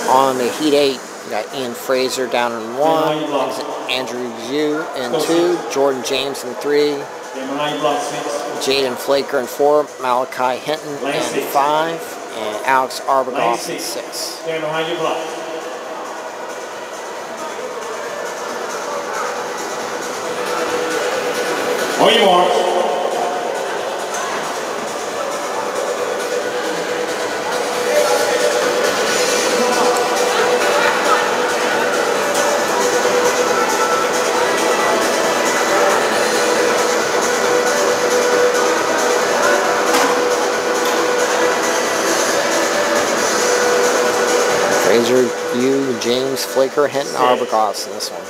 On the Heat 8, we got Ian Fraser down in 1, Andrew Yu in 2, Jordan James in 3, Jaden Flaker in 4, Malachi Hinton in 5, and Alex Arbogast in 6. On your mark. Fraser, Yu, James, Flaker, Hinton, Arbogast in this one.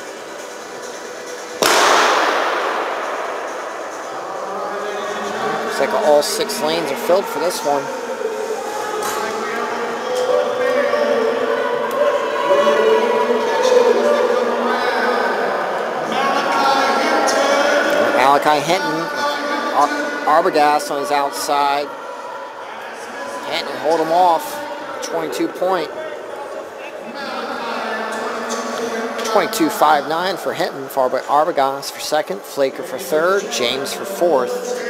Looks like all 6 lanes are filled for this one. Malachi Hinton, Arbogast on his outside. Hinton hold him off. 22-point. 22.59 for Hinton, Arbogast for second, Flaker for third, James for fourth.